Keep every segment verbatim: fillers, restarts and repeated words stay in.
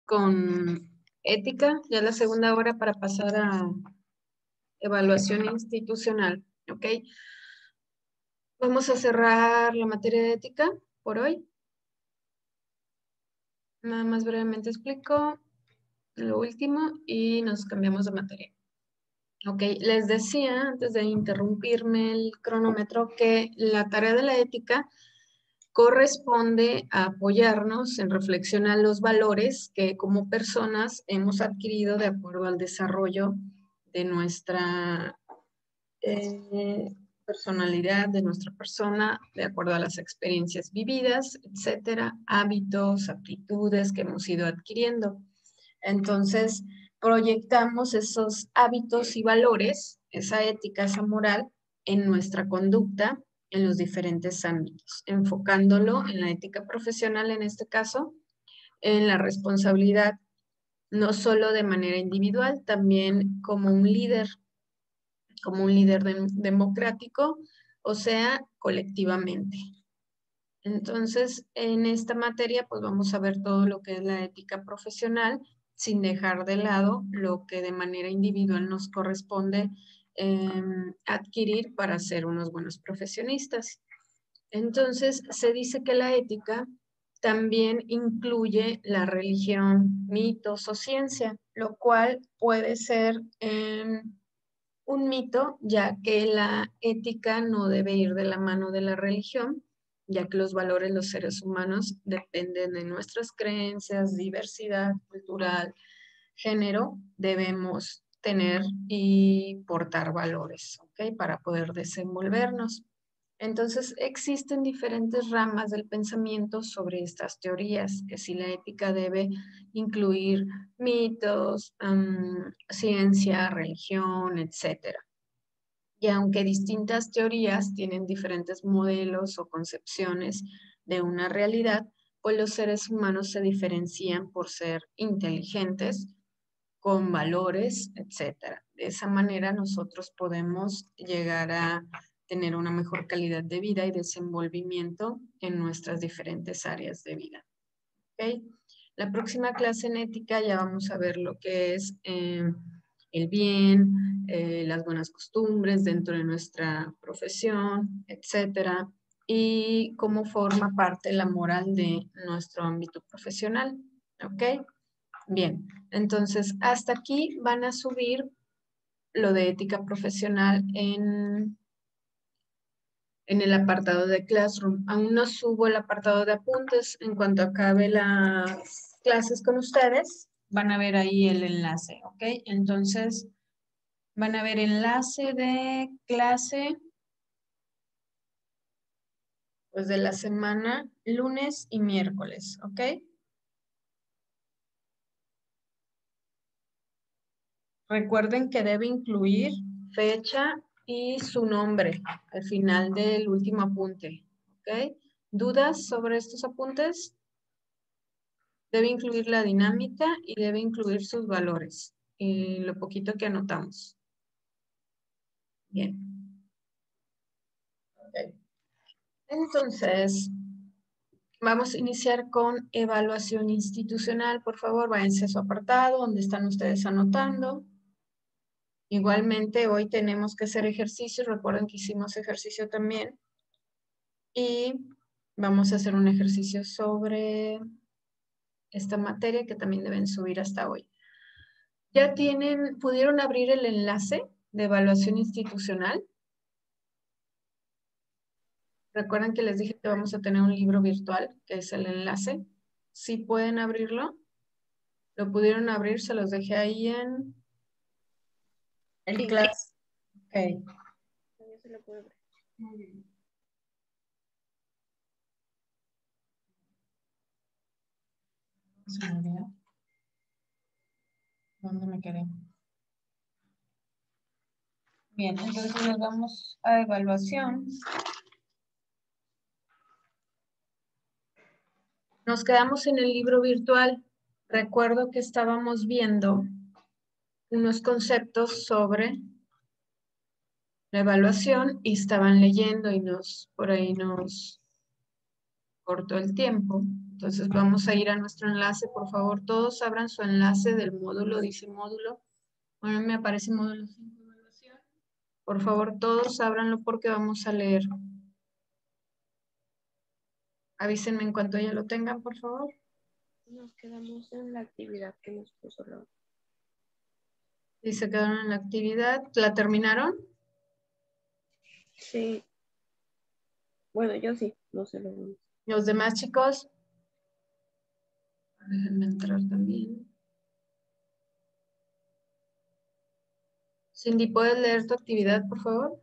con ética, ya la segunda hora para pasar a evaluación institucional, ¿ok? Vamos a cerrar la materia de ética por hoy. Nada más brevemente explico lo último y nos cambiamos de materia. Ok, les decía antes de interrumpirme el cronómetro que la tarea de la ética corresponde a apoyarnos en reflexionar los valores que como personas hemos adquirido de acuerdo al desarrollo de nuestra eh, personalidad, de nuestra persona, de acuerdo a las experiencias vividas, etcétera, hábitos, aptitudes que hemos ido adquiriendo. Entonces, proyectamos esos hábitos y valores, esa ética, esa moral, en nuestra conducta en los diferentes ámbitos, enfocándolo en la ética profesional, en este caso, en la responsabilidad, no solo de manera individual, también como un líder, como un líder de, democrático, o sea, colectivamente. Entonces, en esta materia, pues vamos a ver todo lo que es la ética profesional, sin dejar de lado lo que de manera individual nos corresponde eh, adquirir para ser unos buenos profesionistas. Entonces, se dice que la ética también incluye la religión, mitos o ciencia, lo cual puede ser eh, un mito, ya que la ética no debe ir de la mano de la religión, ya que los valores de los seres humanos dependen de nuestras creencias, diversidad cultural, género, debemos tener y portar valores, ¿ok? Para poder desenvolvernos. Entonces, existen diferentes ramas del pensamiento sobre estas teorías, que si la ética debe incluir mitos, um, ciencia, religión, etcétera. Y aunque distintas teorías tienen diferentes modelos o concepciones de una realidad, pues los seres humanos se diferencian por ser inteligentes, con valores, etcétera. De esa manera nosotros podemos llegar a tener una mejor calidad de vida y desenvolvimiento en nuestras diferentes áreas de vida. ¿Okay? La próxima clase en ética ya vamos a ver lo que es eh, el bien, eh, las buenas costumbres dentro de nuestra profesión, etcétera, y cómo forma parte la moral de nuestro ámbito profesional. ¿Ok? Bien, entonces hasta aquí van a subir lo de ética profesional en, en el apartado de Classroom. Aún no subo el apartado de apuntes. En cuanto acabe las clases con ustedes, van a ver ahí el enlace, ¿ok? Entonces, van a ver enlace de clase pues de la semana lunes y miércoles, ¿ok? Recuerden que debe incluir fecha y su nombre al final del último apunte, ¿ok? ¿Dudas sobre estos apuntes? Debe incluir la dinámica y debe incluir sus valores y lo poquito que anotamos. Bien. Okay. Entonces, vamos a iniciar con evaluación institucional. Por favor, váyanse a su apartado donde están ustedes anotando. Igualmente, hoy tenemos que hacer ejercicios. Recuerden que hicimos ejercicio también. Y vamos a hacer un ejercicio sobre esta materia que también deben subir hasta hoy. ¿Ya tienen, pudieron abrir el enlace de evaluación institucional? Recuerden que les dije que vamos a tener un libro virtual, que es el enlace. ¿Sí pueden abrirlo? ¿Lo pudieron abrir? Se los dejé ahí en el Sí. class. Ok. Yo se lo puedo abrir. Muy bien. Se me olvidó. ¿Dónde me quedé? Bien, entonces nos vamos a evaluación. Nos quedamos en el libro virtual. Recuerdo que estábamos viendo unos conceptos sobre la evaluación y estaban leyendo y nos, por ahí nos cortó el tiempo. Entonces vamos a ir a nuestro enlace, por favor, todos abran su enlace del módulo, dice módulo. Bueno, me aparece módulo cinco evaluación. Por favor, todos ábranlo porque vamos a leer. Avísenme en cuanto ya lo tengan, por favor. Nos quedamos en la actividad que nos puso la... Y se quedaron en la actividad. ¿La terminaron? Sí. Bueno, yo sí, no sé lo demás. Los demás chicos. Déjenme entrar también. Cindy, ¿puedes leer tu actividad, por favor?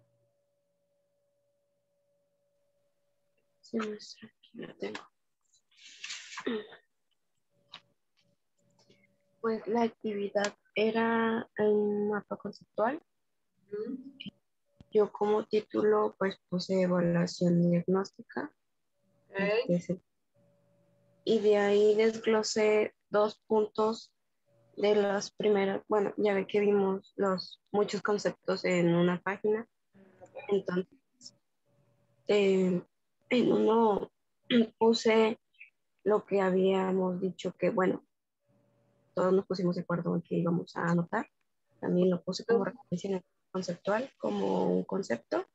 Sí, maestra, aquí la tengo. Pues la actividad era un mapa conceptual. Yo como título pues puse evaluación diagnóstica. Okay. Este, y de ahí desglosé dos puntos de las primeras, bueno, ya ve que vimos los muchos conceptos en una página, entonces eh, en uno puse lo que habíamos dicho que, bueno, todos nos pusimos de acuerdo en que íbamos a anotar, también lo puse como referencia conceptual, como un concepto.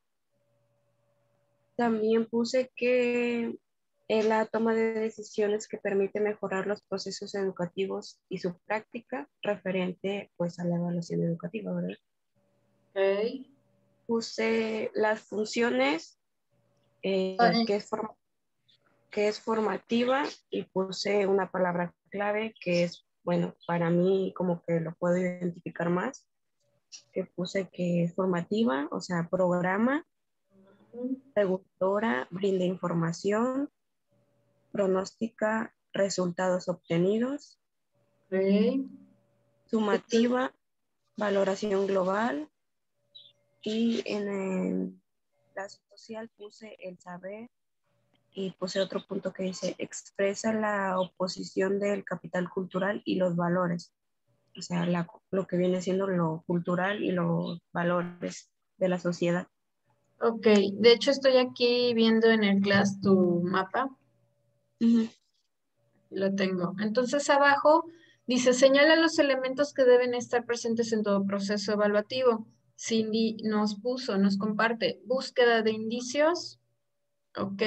También puse que es la toma de decisiones que permite mejorar los procesos educativos y su práctica referente pues a la evaluación educativa, ¿verdad? Okay. Puse las funciones eh, Ay, que, es form- que es formativa y puse una palabra clave que es, bueno, para mí como que lo puedo identificar más, que puse que es formativa, o sea, programa, reguladora, brinda información, pronóstica resultados obtenidos, okay. sumativa, valoración global y en el, la social puse el saber y puse otro punto que dice expresa la oposición del capital cultural y los valores, o sea, la, lo que viene siendo lo cultural y los valores de la sociedad. Ok, de hecho estoy aquí viendo en el Class tu mapa. Uh-huh. Lo tengo. Entonces abajo dice, señala los elementos que deben estar presentes en todo proceso evaluativo. Cindy nos puso, nos comparte, búsqueda de indicios, ok,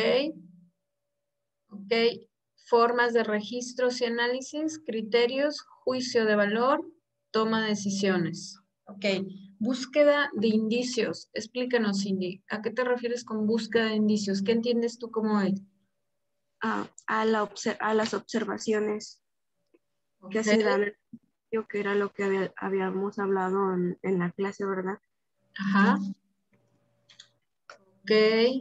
ok, formas de registros y análisis, criterios, juicio de valor, toma de decisiones. Ok, búsqueda de indicios. Explícanos, Cindy, ¿a qué te refieres con búsqueda de indicios? ¿Qué entiendes tú como es? a, a, la obser- a las observaciones que Ok, se dan, yo que era lo que había- habíamos hablado en, en la clase, ¿verdad? ajá, ok.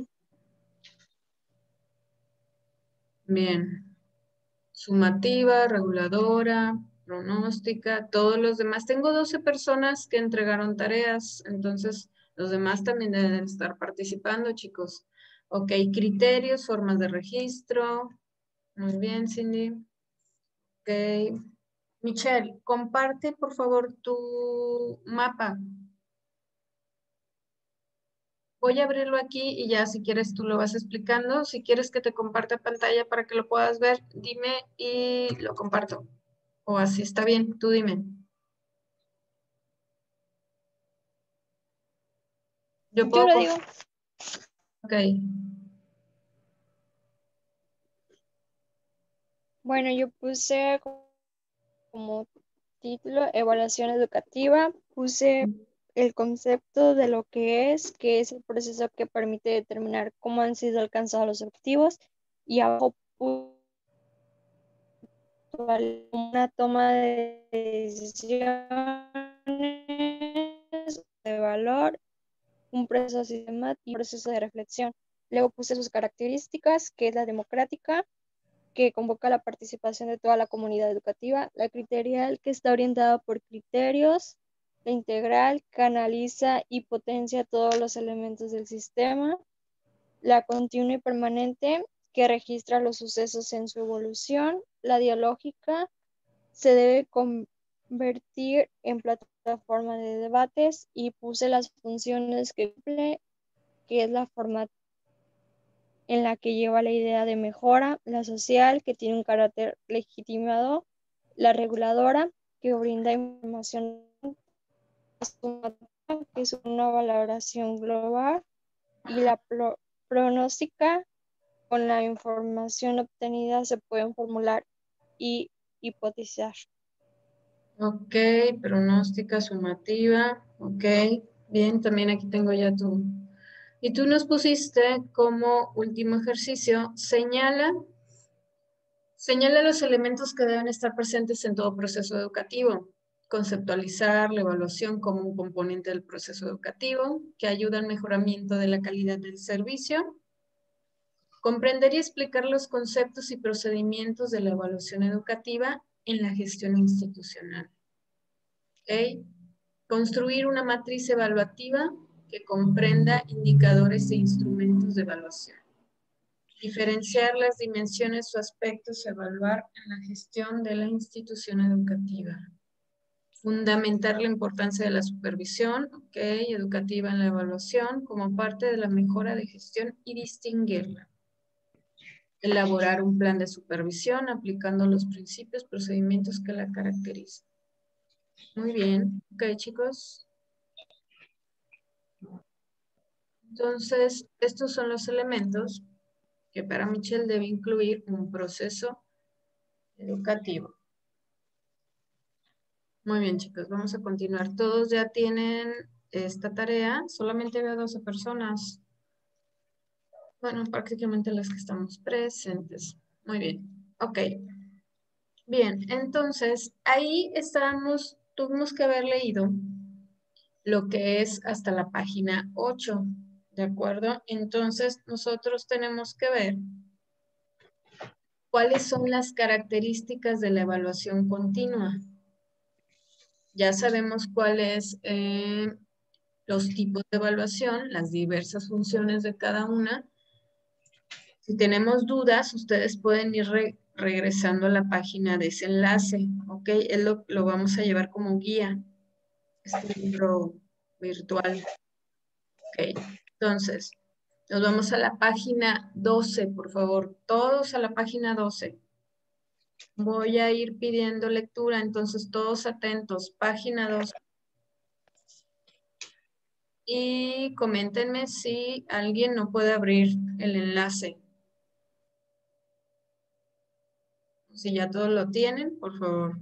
Bien. Sumativa, reguladora, pronóstica, todos los demás. Tengo doce personas que entregaron tareas, entonces los demás también deben estar participando, chicos. Ok, criterios, formas de registro. Muy bien, Cindy. Ok. Michelle, comparte por favor tu mapa. Voy a abrirlo aquí y ya si quieres tú lo vas explicando. Si quieres que te comparta pantalla para que lo puedas ver, dime y lo comparto. O así está bien, tú dime. Yo Yo puedo... lo com- digo. Ok, Bueno, yo puse como título evaluación educativa, puse el concepto de lo que es, que es el proceso que permite determinar cómo han sido alcanzados los objetivos, y abajo puse una toma de decisiones de valor, un proceso sistemático y un proceso de reflexión. Luego puse sus características, que es la democrática, que convoca la participación de toda la comunidad educativa, la criterial, que está orientada por criterios, la integral, que analiza y potencia todos los elementos del sistema, la continua y permanente, que registra los sucesos en su evolución, la dialógica, se debe convertir en plataforma de debates, y puse las funciones que cumple, que es la forma en la que lleva la idea de mejora, la social, que tiene un carácter legitimado, la reguladora, que brinda información, que es una valoración global, y la pro pronóstica. Con la información obtenida se pueden formular y hipotizar. Ok, pronóstica, sumativa, ok, bien, también aquí tengo ya tu... Y tú nos pusiste como último ejercicio, señala, señala los elementos que deben estar presentes en todo proceso educativo. Conceptualizar la evaluación como un componente del proceso educativo que ayuda al mejoramiento de la calidad del servicio. Comprender y explicar los conceptos y procedimientos de la evaluación educativa en la gestión institucional. ¿Okay? Construir una matriz evaluativa que comprenda indicadores e instrumentos de evaluación. Diferenciar las dimensiones o aspectos a evaluar en la gestión de la institución educativa. Fundamentar la importancia de la supervisión, okay, educativa en la evaluación como parte de la mejora de gestión y distinguirla. Elaborar un plan de supervisión aplicando los principios, procedimientos que la caracterizan. Muy bien. Ok, chicos. Entonces, estos son los elementos que para Michelle debe incluir un proceso educativo. Muy bien, chicos. Vamos a continuar. Todos ya tienen esta tarea. Solamente veo doce personas. Bueno, prácticamente las que estamos presentes. Muy bien. Ok. Bien, entonces ahí estábamos, tuvimos que haber leído lo que es hasta la página ocho, ¿de acuerdo? Entonces nosotros tenemos que ver cuáles son las características de la evaluación continua. Ya sabemos cuáles eh, los tipos de evaluación, las diversas funciones de cada una. Si tenemos dudas, ustedes pueden ir re regresando a la página de ese enlace, ¿ok? Él lo, lo vamos a llevar como guía, este libro virtual. Ok, entonces, nos vamos a la página doce, por favor. Todos a la página doce. Voy a ir pidiendo lectura, entonces todos atentos. Página doce. Y coméntenme si alguien no puede abrir el enlace. Si ya todos lo tienen, por favor.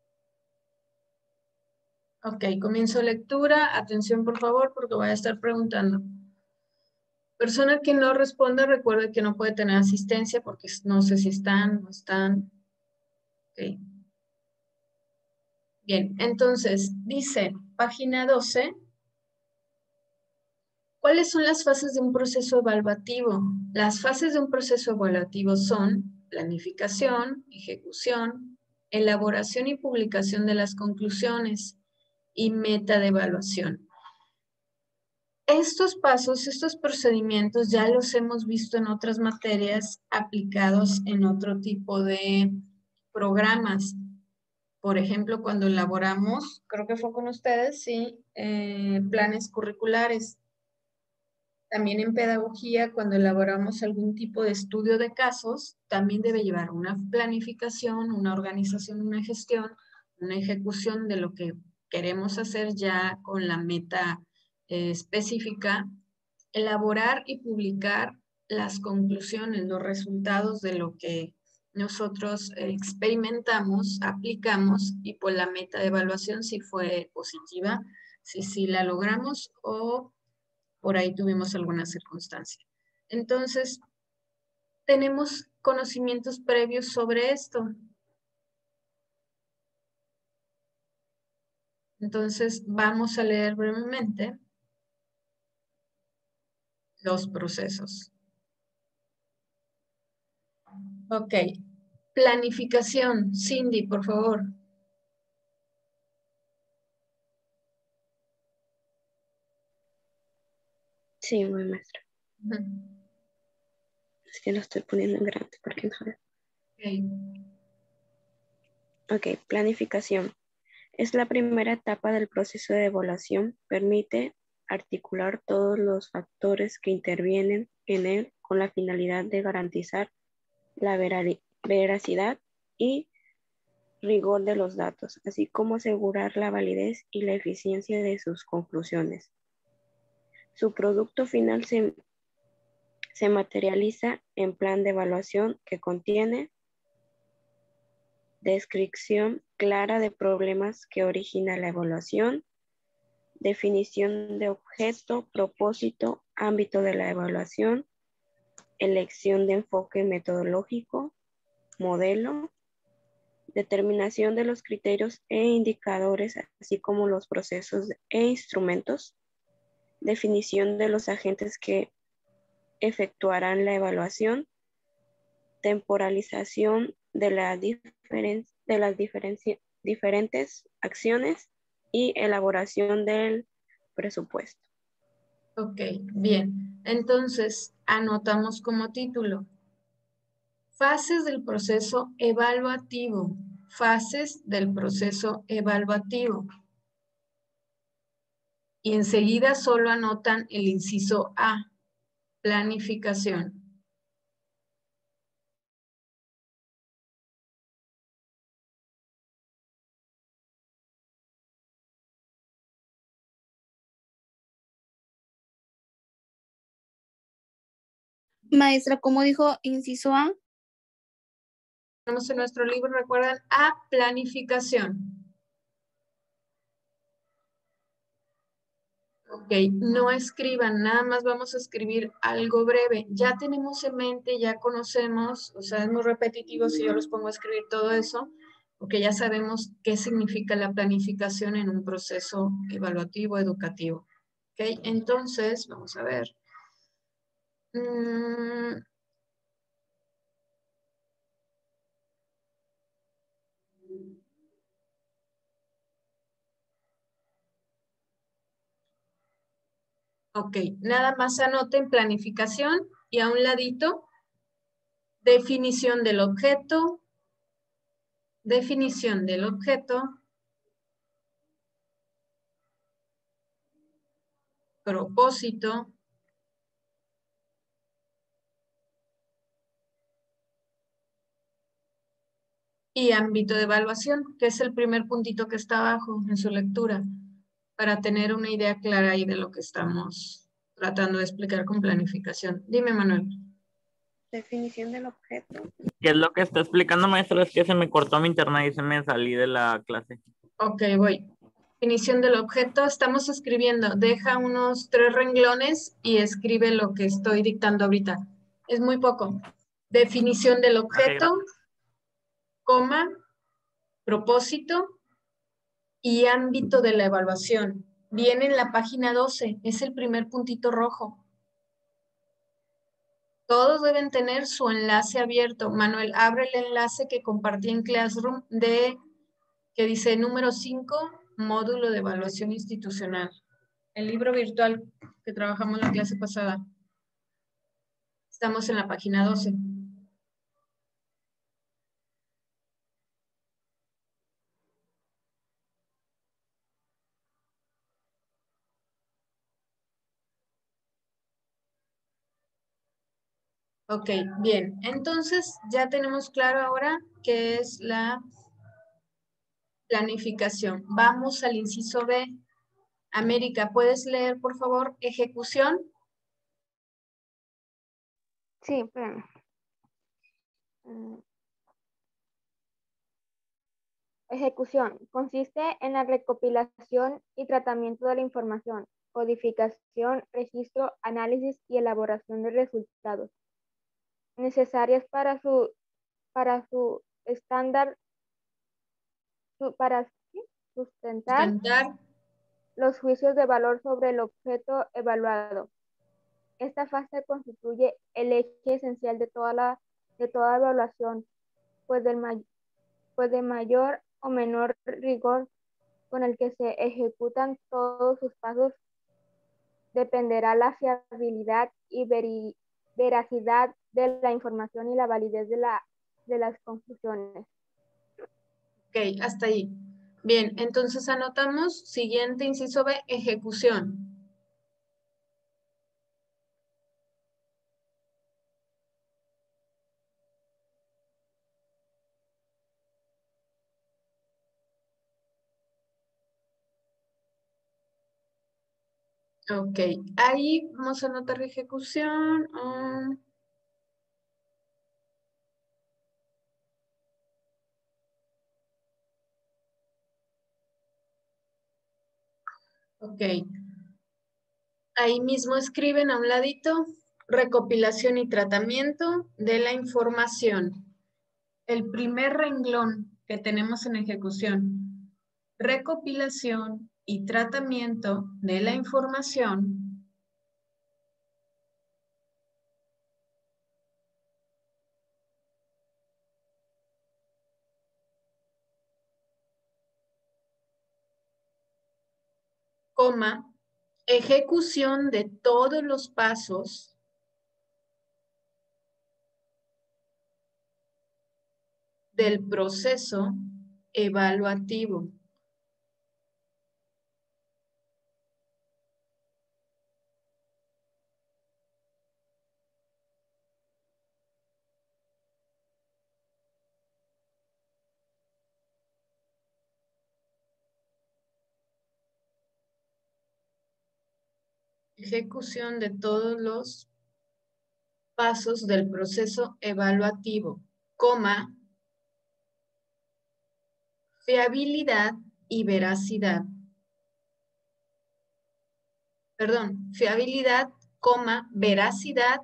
Ok, comienzo lectura. Atención, por favor, porque voy a estar preguntando. Persona que no responda, recuerde que no puede tener asistencia porque no sé si están, no están. Ok. Bien, entonces, dice, página doce, ¿cuáles son las fases de un proceso evaluativo? Las fases de un proceso evaluativo son planificación, ejecución, elaboración y publicación de las conclusiones y meta de evaluación. Estos pasos, estos procedimientos ya los hemos visto en otras materias aplicados en otro tipo de programas. Por ejemplo, cuando elaboramos, creo que fue con ustedes, sí, eh, planes curriculares. También en pedagogía, cuando elaboramos algún tipo de estudio de casos, también debe llevar una planificación, una organización, una gestión, una ejecución de lo que queremos hacer ya con la meta eh, específica, elaborar y publicar las conclusiones, los resultados de lo que nosotros experimentamos, aplicamos y por la meta de evaluación si fue positiva, si sí la logramos o por ahí tuvimos alguna circunstancia. Entonces, tenemos conocimientos previos sobre esto. Entonces, vamos a leer brevemente los procesos. Ok. Planificación. Cindy, por favor. Sí, muy maestra. Uh-huh. Es que lo estoy poniendo en grande porque no veo. Okay. Ok, planificación. Es la primera etapa del proceso de evaluación. Permite articular todos los factores que intervienen en él con la finalidad de garantizar la veracidad y rigor de los datos, así como asegurar la validez y la eficiencia de sus conclusiones. Su producto final se, se materializa en plan de evaluación que contiene descripción clara de problemas que origina la evaluación, definición de objeto, propósito, ámbito de la evaluación, elección de enfoque metodológico, modelo, determinación de los criterios e indicadores, así como los procesos e instrumentos, definición de los agentes que efectuarán la evaluación, temporalización de, la diferen de las diferentes acciones y elaboración del presupuesto. Ok, bien. Entonces, anotamos como título: fases del proceso evaluativo. Fases del proceso evaluativo. Y enseguida solo anotan el inciso A, planificación. Maestra, ¿cómo dijo inciso A? Tenemos en nuestro libro, recuerdan, A, planificación. Ok, no escriban, nada más vamos a escribir algo breve. Ya tenemos en mente, ya conocemos, o sea, es muy repetitivo si yo los pongo a escribir todo eso, porque ya sabemos qué significa la planificación en un proceso evaluativo educativo. Ok, entonces, vamos a ver. Mm, ok, nada más anoten planificación y a un ladito, definición del objeto, definición del objeto, propósito, y ámbito de evaluación, que es el primer puntito que está abajo en su lectura, para tener una idea clara ahí de lo que estamos tratando de explicar con planificación. Dime, Manuel. Definición del objeto. ¿Qué es lo que está explicando, maestra? Es que se me cortó mi internet y se me salí de la clase. Ok, voy. Definición del objeto. Estamos escribiendo. Deja unos tres renglones y escribe lo que estoy dictando ahorita. Es muy poco. Definición del objeto, Okay, coma, propósito y ámbito de la evaluación. Viene en la página doce. Es el primer puntito rojo. Todos deben tener su enlace abierto. Manuel, abre el enlace que compartí en Classroom de, que dice número cinco, módulo de evaluación institucional. El libro virtual que trabajamos la clase pasada. Estamos en la página doce. Ok, bien. Entonces ya tenemos claro ahora qué es la planificación. Vamos al inciso B. América, ¿puedes leer, por favor, ejecución? Sí, espérame. Mm. Ejecución. Consiste en la recopilación y tratamiento de la información, codificación, registro, análisis y elaboración de resultados necesarias para su, para su estándar, su- para ¿sí? sustentar Sustentar. los juicios de valor sobre el objeto evaluado. Esta fase constituye el eje esencial de toda, la, de toda evaluación, pues, del may, pues de mayor o menor rigor con el que se ejecutan todos sus pasos dependerá la fiabilidad y veri, veracidad de la información y la validez de, la, de las conclusiones. Ok, hasta ahí. Bien, entonces anotamos, siguiente inciso B, ejecución. Ok, ahí vamos a anotar la ejecución. um, ok. Ahí mismo escriben a un ladito recopilación y tratamiento de la información. El primer renglón que tenemos en ejecución, recopilación y tratamiento de la información, coma, ejecución de todos los pasos del proceso evaluativo. Ejecución de todos los pasos del proceso evaluativo, coma, fiabilidad y veracidad. Perdón, fiabilidad, coma, veracidad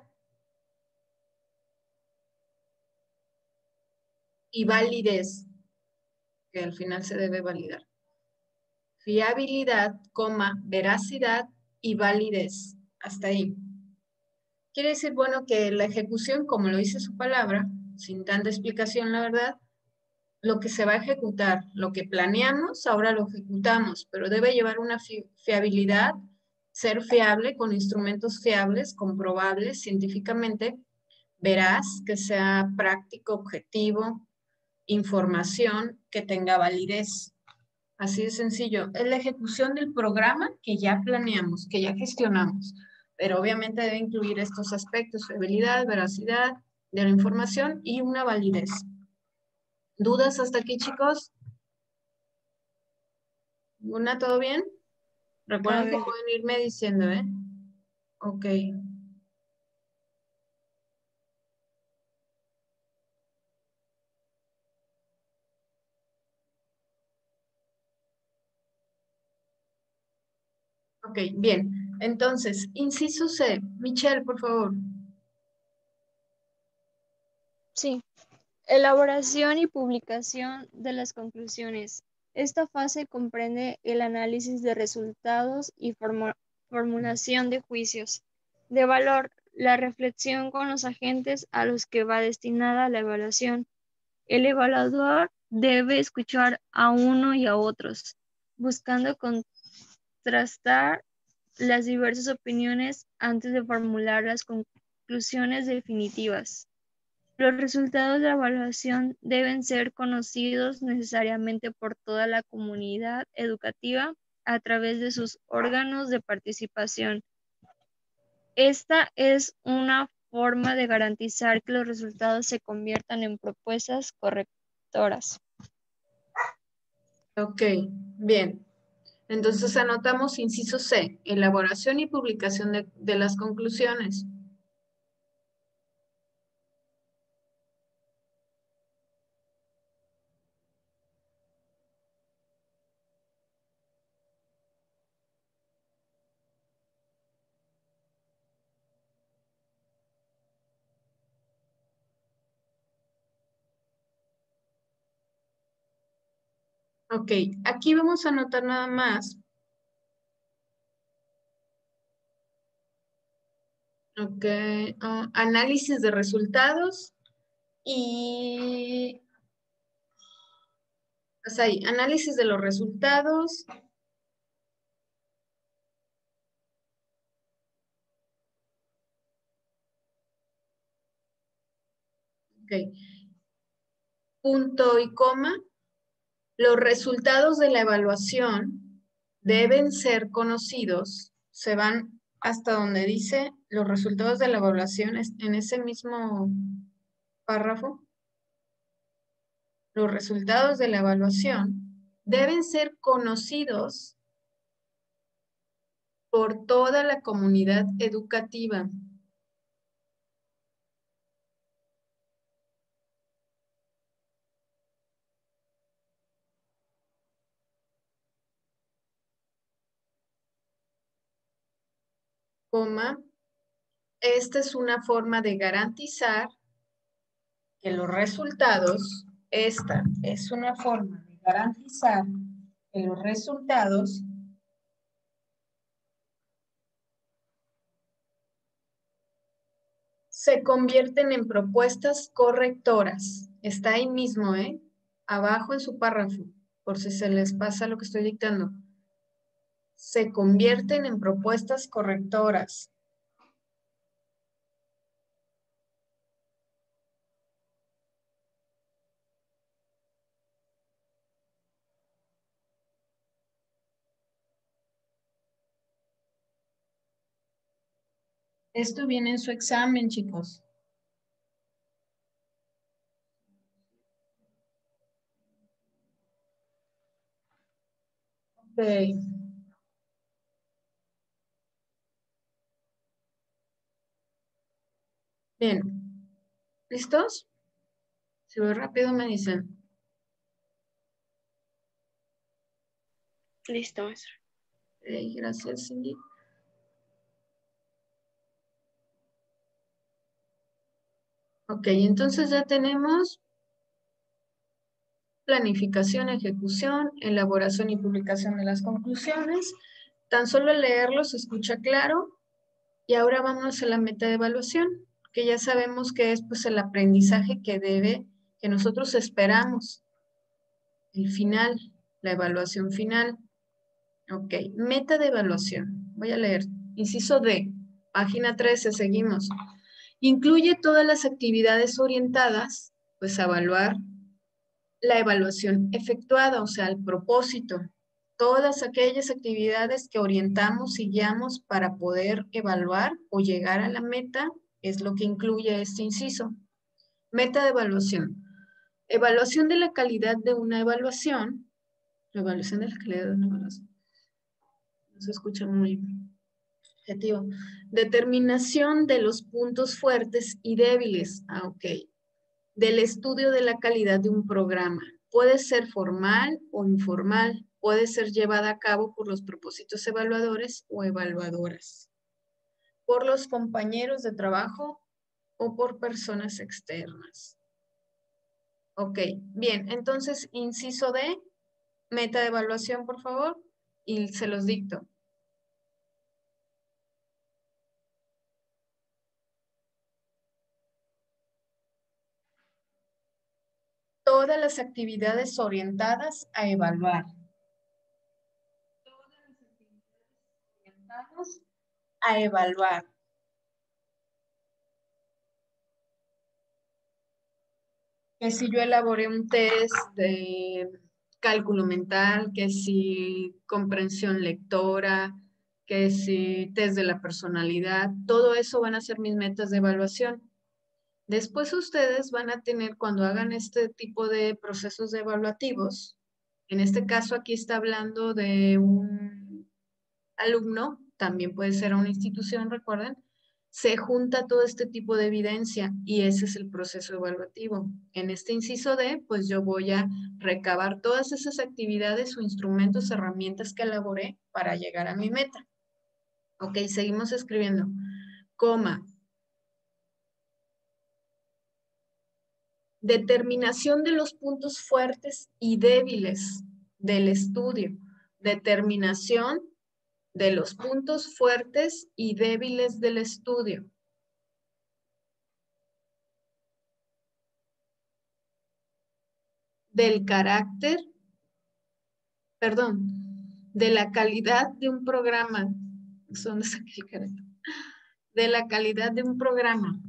y validez, que al final se debe validar. Fiabilidad, coma, veracidad y validez. Hasta ahí. Quiere decir, bueno, que la ejecución, como lo dice su palabra, sin tanta explicación, la verdad, lo que se va a ejecutar, lo que planeamos, ahora lo ejecutamos, pero debe llevar una fi fiabilidad, ser fiable con instrumentos fiables, comprobables científicamente, veraz, que sea práctico, objetivo, información que tenga validez. Así de sencillo. Es la ejecución del programa que ya planeamos, que ya gestionamos, pero obviamente debe incluir estos aspectos: fiabilidad, veracidad de la información y una validez. ¿Dudas hasta aquí, chicos? ¿Una todo bien? Recuerden que pueden irme diciendo, ¿eh? Ok. Ok, bien. Entonces, inciso C. Michelle, por favor. Sí. Elaboración y publicación de las conclusiones. Esta fase comprende el análisis de resultados y formu- formulación de juicios de valor, la reflexión con los agentes a los que va destinada la evaluación. El evaluador debe escuchar a uno y a otros, buscando contrastar las diversas opiniones antes de formular las conclusiones definitivas. Los resultados de la evaluación deben ser conocidos necesariamente por toda la comunidad educativa a través de sus órganos de participación. Esta es una forma de garantizar que los resultados se conviertan en propuestas correctoras. Ok, bien. Entonces anotamos inciso C, elaboración y publicación de, de las conclusiones. Ok, aquí vamos a anotar nada más. Ok, uh, análisis de resultados y... Pues ahí, análisis de los resultados. Ok. Punto y coma. Los resultados de la evaluación deben ser conocidos. Se van hasta donde dice los resultados de la evaluación en ese mismo párrafo. Los resultados de la evaluación deben ser conocidos por toda la comunidad educativa. Coma, esta es una forma de garantizar que los resultados, esta es una forma de garantizar que los resultados se convierten en propuestas correctoras. Está ahí mismo, ¿eh? Abajo en su párrafo, por si se les pasa lo que estoy dictando. Se convierten en propuestas correctoras. Esto viene en su examen, chicos. Ok. Bien. ¿Listos? Si voy rápido me dicen. Listo, maestra. Okay, gracias, Cindy. Ok, entonces ya tenemos planificación, ejecución, elaboración y publicación de las conclusiones. Tan solo leerlo se escucha claro. Y ahora vamos a la meta de evaluación, que ya sabemos que es pues el aprendizaje que debe, que nosotros esperamos. El final, la evaluación final. Ok, meta de evaluación. Voy a leer. Inciso D, página trece, seguimos. Incluye todas las actividades orientadas, pues a evaluar la evaluación efectuada, o sea, el propósito. Todas aquellas actividades que orientamos y guiamos para poder evaluar o llegar a la meta es lo que incluye este inciso. Meta de evaluación. Evaluación de la calidad de una evaluación. Evaluación de la calidad de una evaluación. No se escucha muy objetivo. Determinación de los puntos fuertes y débiles. Ah, ok. Del estudio de la calidad de un programa. Puede ser formal o informal. Puede ser llevada a cabo por los propósitos evaluadores o evaluadoras, por los compañeros de trabajo o por personas externas. Ok, bien, entonces inciso D, meta de evaluación, por favor, y se los dicto. Todas las actividades orientadas a evaluar. Todas las actividades orientadas a evaluar. Que si yo elaboré un test de cálculo mental, que si comprensión lectora, que si test de la personalidad, todo eso van a ser mis metas de evaluación. Después ustedes van a tener, cuando hagan este tipo de procesos evaluativos, en este caso aquí está hablando de un alumno, también puede ser una institución, recuerden, se junta todo este tipo de evidencia y ese es el proceso evaluativo. En este inciso D, pues yo voy a recabar todas esas actividades o instrumentos, herramientas que elaboré para llegar a mi meta. Ok, seguimos escribiendo. Coma. Determinación de los puntos fuertes y débiles del estudio. Determinación de los puntos fuertes y débiles del estudio. Del carácter, perdón, de la calidad de un programa. ¿Dónde saqué el carácter? De la calidad de un programa.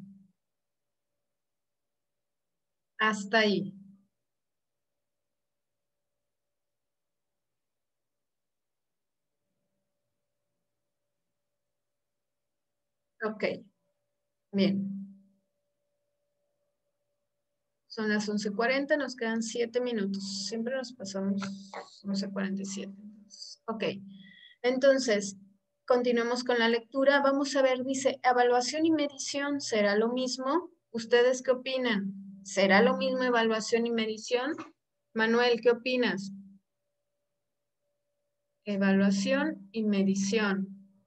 Hasta ahí. Ok, bien. Son las once cuarenta, nos quedan siete minutos. Siempre nos pasamos once cuarenta y siete. Ok, entonces, continuemos con la lectura. Vamos a ver, dice, evaluación y medición, ¿será lo mismo? ¿Ustedes qué opinan? ¿Será lo mismo evaluación y medición? Manuel, ¿qué opinas? Evaluación y medición.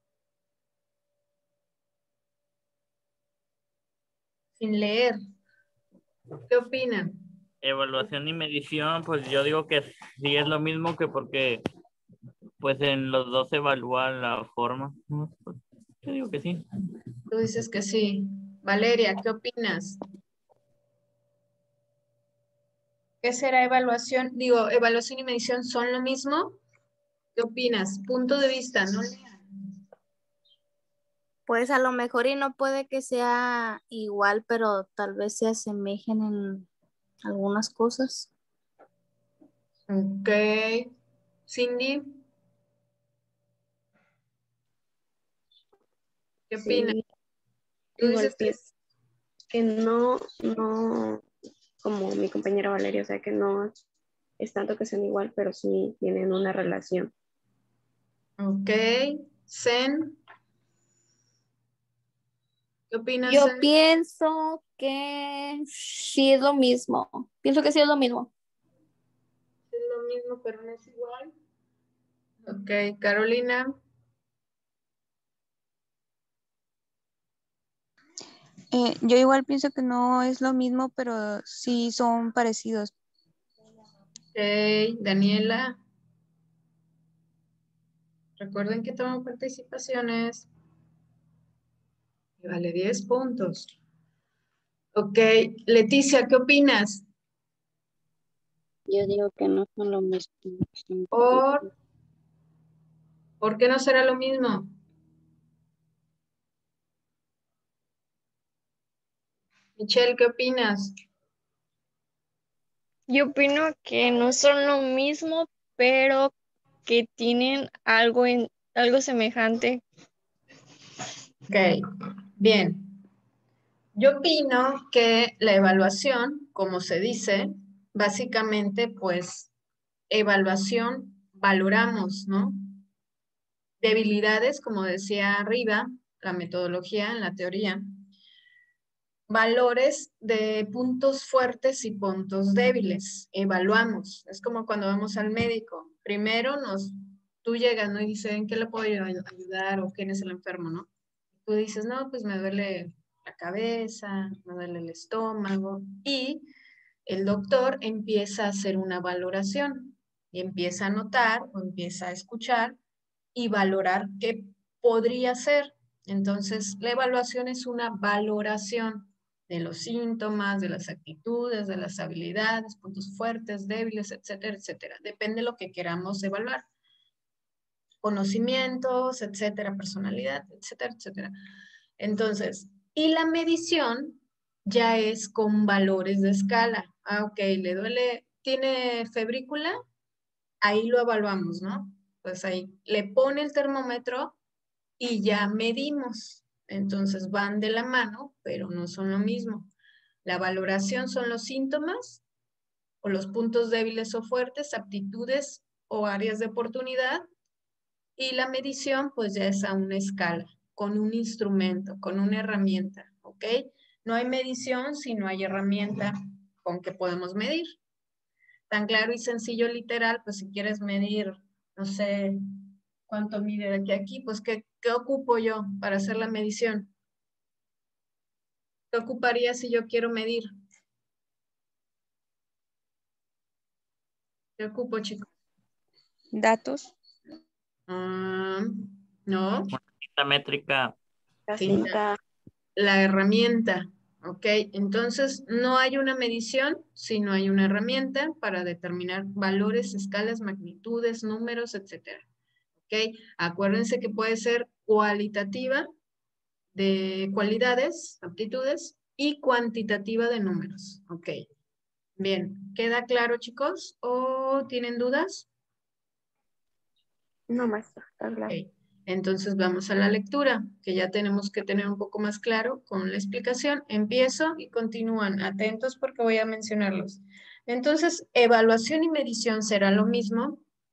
Sin leer. ¿Qué opinan? Evaluación y medición, pues yo digo que sí es lo mismo, que porque pues en los dos se evalúa la forma. Pues, yo digo que sí. Tú dices que sí. Valeria, ¿qué opinas? ¿Qué será evaluación? Digo, evaluación y medición son lo mismo. ¿Qué opinas? Punto de vista, ¿no? Pues a lo mejor y no puede que sea igual, pero tal vez se asemejen en algunas cosas. Ok. Cindy, ¿qué opinas? Sí, Tú igual dices que pienso que no, no, como mi compañera Valeria, o sea que no es tanto que sean igual, pero sí tienen una relación. ok. Zen, ¿qué opinas, Yo Zen? pienso que sí es lo mismo. Pienso que sí es lo mismo. Es lo mismo, pero no es igual. Ok, Carolina. Eh, yo igual pienso que no es lo mismo, pero sí son parecidos. Ok, Daniela. Recuerden que toman participaciones. Y vale diez puntos. Ok, Leticia, ¿qué opinas? Yo digo que no son lo mismo. son ¿Por, parecidos. ¿por qué no será lo mismo? Michelle, ¿qué opinas? Yo opino que no son lo mismo, pero que tienen algo en algo semejante. Ok, bien. Yo opino que la evaluación, como se dice, básicamente, pues, evaluación, valoramos, ¿no? Debilidades, como decía arriba, la metodología en la teoría. Valores de puntos fuertes y puntos débiles. Evaluamos. Es como cuando vamos al médico. Primero nos, tú llegas, ¿no? Y dices, ¿en qué le puedo ayudar? ¿O quién es el enfermo, no? Tú dices, no, pues me duele la cabeza, me duele el estómago. Y el doctor empieza a hacer una valoración y empieza a notar o empieza a escuchar y valorar qué podría ser. Entonces, la evaluación es una valoración de los síntomas, de las actitudes, de las habilidades, puntos fuertes, débiles, etcétera, etcétera. Depende de lo que queramos evaluar. Conocimientos, etcétera, personalidad, etcétera, etcétera. Entonces, y la medición ya es con valores de escala. Ah, ok, le duele, tiene febrícula, ahí lo evaluamos, ¿no? Pues ahí le pone el termómetro y ya medimos. Entonces van de la mano, pero no son lo mismo. La valoración son los síntomas o los puntos débiles o fuertes, aptitudes o áreas de oportunidad. Y la medición, pues ya es a una escala, con un instrumento, con una herramienta, ¿ok? No hay medición si no hay herramienta con que podemos medir. Tan claro y sencillo, literal, pues si quieres medir, no sé cuánto mide de aquí a aquí, pues ¿qué, qué ocupo yo para hacer la medición? ¿Qué ocuparía si yo quiero medir? ¿Qué ocupo, chicos? Datos. Ah, no, La métrica. La cinta. cinta, La herramienta, ¿ok? Entonces, no hay una medición, sino hay una herramienta para determinar valores, escalas, magnitudes, números, etcétera, ¿ok? Acuérdense que puede ser cualitativa de cualidades, aptitudes, y cuantitativa de números, ¿ok? Bien, ¿queda claro, chicos? ¿O tienen dudas? no maestra, está claro. Ok. Entonces vamos a la lectura, que ya tenemos que tener un poco más claro con la explicación. Empiezo y continúan. Atentos porque voy a mencionarlos. Entonces, evaluación y medición será lo mismo.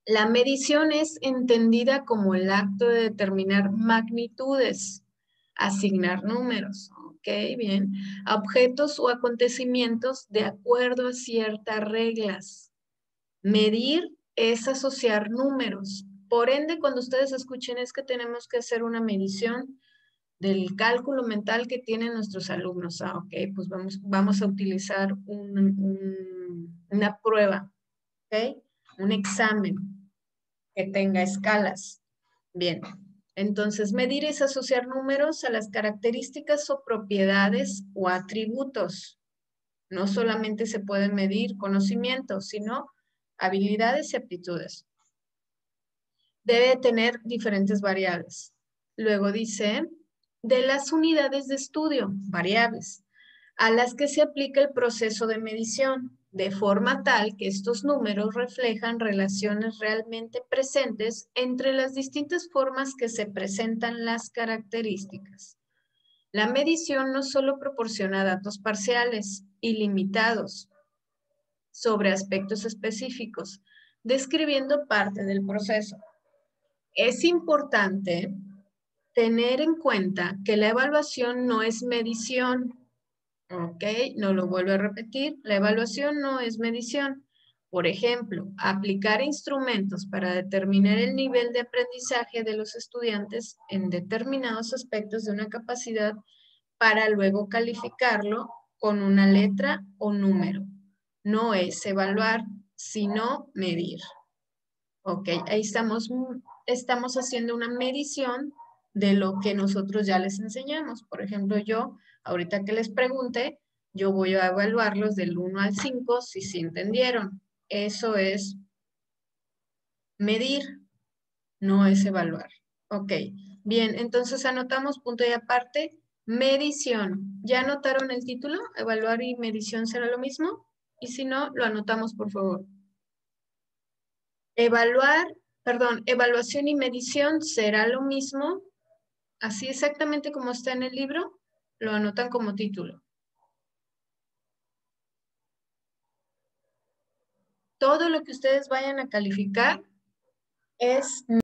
La medición es entendida como el acto de determinar magnitudes, asignar números, ok, bien, a objetos o acontecimientos de acuerdo a ciertas reglas. Medir es asociar números. Por ende, cuando ustedes escuchen es que tenemos que hacer una medición del cálculo mental que tienen nuestros alumnos. Ah, ok, pues vamos, vamos a utilizar un, un, una prueba, ok, un examen que tenga escalas. Bien, entonces medir es asociar números a las características o propiedades o atributos. No solamente se pueden medir conocimientos, sino habilidades y aptitudes. Debe tener diferentes variables. Luego dice, de las unidades de estudio, variables, a las que se aplica el proceso de medición, de forma tal que estos números reflejan relaciones realmente presentes entre las distintas formas que se presentan las características. La medición no solo proporciona datos parciales y limitados sobre aspectos específicos, describiendo parte del proceso. Es importante tener en cuenta que la evaluación no es medición. Ok, no lo vuelvo a repetir. La evaluación no es medición. Por ejemplo, aplicar instrumentos para determinar el nivel de aprendizaje de los estudiantes en determinados aspectos de una capacidad para luego calificarlo con una letra o número. No es evaluar, sino medir. Ok, ahí estamos, estamos haciendo una medición de lo que nosotros ya les enseñamos. Por ejemplo, yo, ahorita que les pregunte, yo voy a evaluarlos del uno al cinco si sí entendieron. Eso es medir, no es evaluar. Ok, bien, entonces anotamos punto y aparte, medición. ¿Ya anotaron el título? ¿Evaluar y medición será lo mismo? Y si no, lo anotamos, por favor. Evaluar, perdón, evaluación y medición será lo mismo. Así exactamente como está en el libro, lo anotan como título. Todo lo que ustedes vayan a calificar es